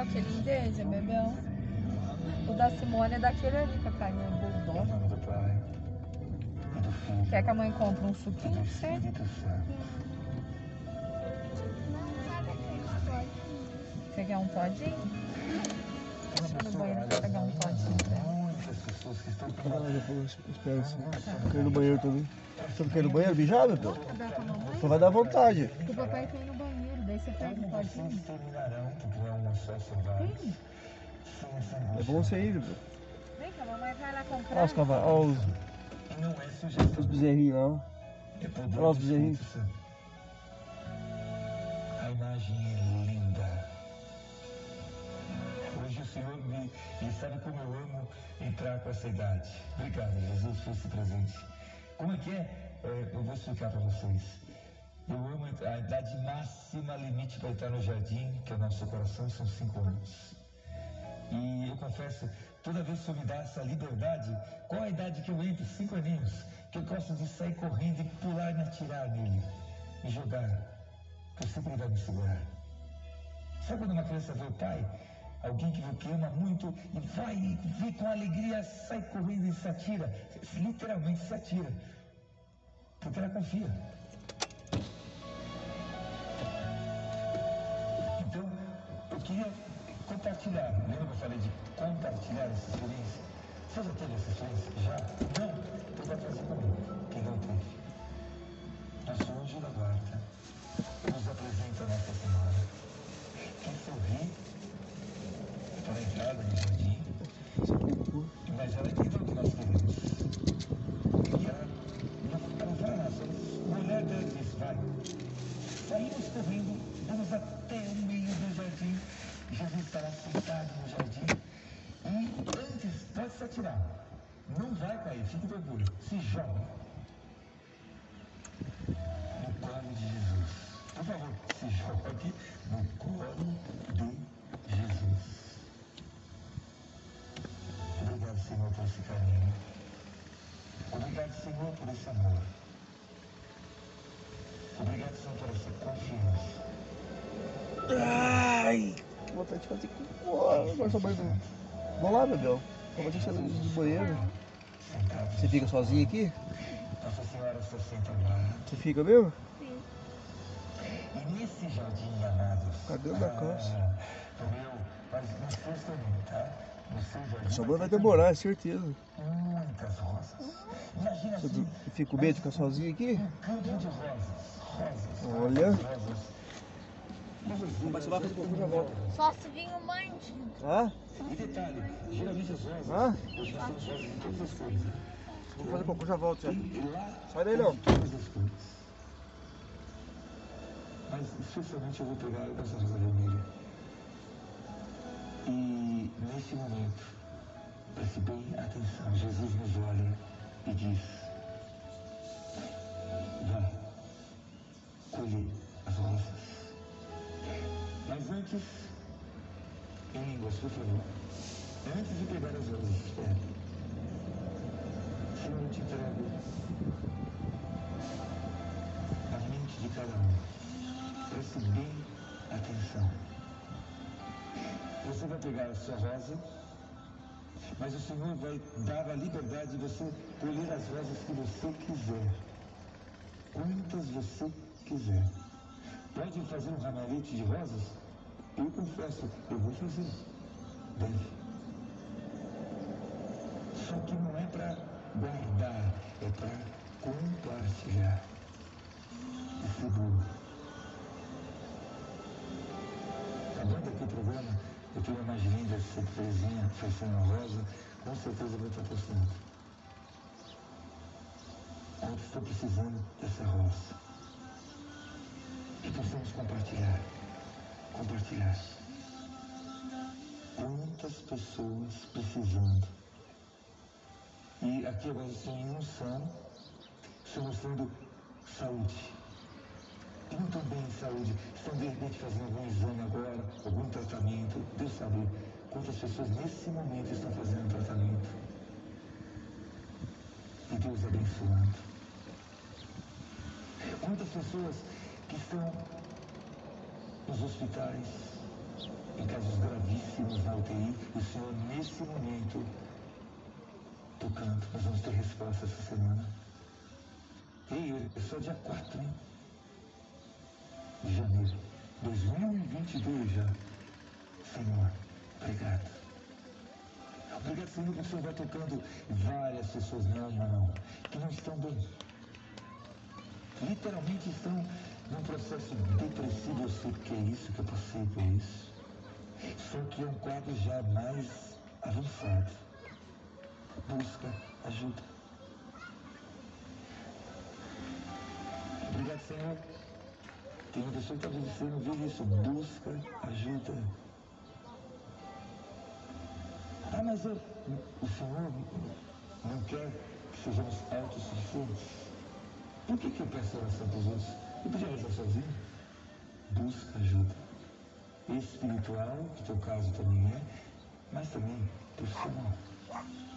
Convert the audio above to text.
aquele indígena, bebeu. O da Simone é daquele ali, com a carinha bulldog. Em nome do Pai, e do Filho, Quer que a mãe compre um e do suquinho pra você? Espírito Santo. Você quer um todinho? Deixa eu ir no banheiro pra pegar um todinho pra ela. Muitas pessoas que estão com Ah, depois espera assim. Quer ir no banheiro também. Você não quer ir no banheiro mijar, meu Deus? Dá pra mamãe? Então vai dar vontade. O papai quer ir no banheiro, daí você pega um todinho. terminarão, porque não é uma só saudade. Vem, É bom você ir, meu. vem que a mamãe vai lá Olha comprar. os cavalos, olha E não é sugestão, os bezerrinhos lá, ó. é poder Olha os do bezerrinhos. Espírito Santo. A imagem é linda. Hoje o Senhor e sabe como eu amo entrar com essa idade. Obrigado, Jesus, por esse presente. Como é que é? Eu vou explicar para vocês. Eu amo a idade máxima, limite para entrar no jardim, que é o nosso coração, são 5 anos. E eu confesso, toda vez que eu me dá essa liberdade, qual a idade que eu entro? 5 aninhos, que eu gosto de sair correndo e pular e me atirar nele, e jogar, que eu sempre ele vai me segurar. Sabe quando uma criança vê o pai, alguém que ama muito, e vai e vê com alegria, sai correndo e se atira, literalmente se atira, porque ela confia. Então, eu queria compartilhar, lembra que eu falei de compartilhar essa experiência? Você já teve essa experiência? Já? Não? Então vai fazer comigo, quem não teve. Nosso anjo da guarda nos apresenta a Nossa Senhora, que sorri para a entrada no jardim, mas ela entendeu o que nós queremos. E ela vai lá, o olhar dela diz, vai. Saímos correndo, vamos até o meio do jardim. Jesus estará sentado no jardim. E antes, pode se atirar. Não vai cair, fique tranquilo. Se joga no colo de Jesus. Por favor, se jogue no colo de Jesus. Obrigado, Senhor, por esse carinho. Obrigado, Senhor, por esse amor. Obrigado, Senhor, por essa confiança. Ai, que vontade de fazer cocô. Agora sua mãe não. Vamos lá, Bebel. Vamos deixar ela no banheiro. Você fica sozinha aqui? Nossa Senhora se senta lá. Você fica mesmo? E nesse jardim, amados. Cadê da costa? Mas no seu também, tá? No seu jardim. Sua mãe vai demorar, é certeza. Muitas rosas. Imagina Você assim, fica com medo de ficar sozinha aqui? um campo de rosas. Rosas. Olha. Rosas. Mas você vai fazer cocô, já volta. Só se vir um monte. Ah? E detalhe, geralmente as rosas, Ah? hoje nós temos rosas de todas as cores. Né? Vou fazer cocô, já volto já. E lá, Sai daí, não. tem todas as cores. Mas especialmente eu vou pegar essa rosa vermelha. E nesse momento, preste bem atenção, Jesus nos olha e diz, vá, colhe as rosas. Mas antes, em línguas, por favor, antes de pegar as rosas, espere. Senhor, eu te entrego a mente de cada um. Preste bem atenção. Você vai pegar a sua rosa, mas o Senhor vai dar a liberdade de você colher as rosas que você quiser. Quantas você quiser. Pode fazer um ramalhete de rosas? Eu confesso, eu vou fazer. Deve. Só que não é para guardar, é para compartilhar. Esse bolo. Acabando aqui o programa, eu tenho uma imagem linda, essa surpresinha, fechando a rosa, com certeza vai estar postando. Eu estou precisando dessa rosa. Que possamos compartilhar. Compartilhar. Quantas pessoas precisando. E aqui agora estou em unção, estou mostrando saúde. E não estão bem em saúde, estão de repente fazendo algum exame agora, algum tratamento. Deus sabe quantas pessoas nesse momento estão fazendo tratamento. E Deus abençoando. Quantas pessoas que estão nos hospitais, em casos gravíssimos na UTI, o Senhor, nesse momento, tocando. Nós vamos ter resposta essa semana. Ei, é só dia 4, hein? De janeiro. 2022 já. Senhor, obrigado. Obrigado, Senhor, que o Senhor vai tocando várias pessoas na alma, não, que não estão bem. Literalmente estão num processo depressivo. Eu sei que é isso, que eu passei por isso. Só que é um quadro já mais avançado. Busca ajuda. Obrigado, Senhor. Tem uma pessoa que talvez você não vive isso. Busca ajuda. Ah, mas o Senhor não quer que sejamos autossuficientes. Por que eu peço oração para os outros? Eu podia rezar sozinho? Busca ajuda. Espiritual, que teu caso também é, mas também profissional.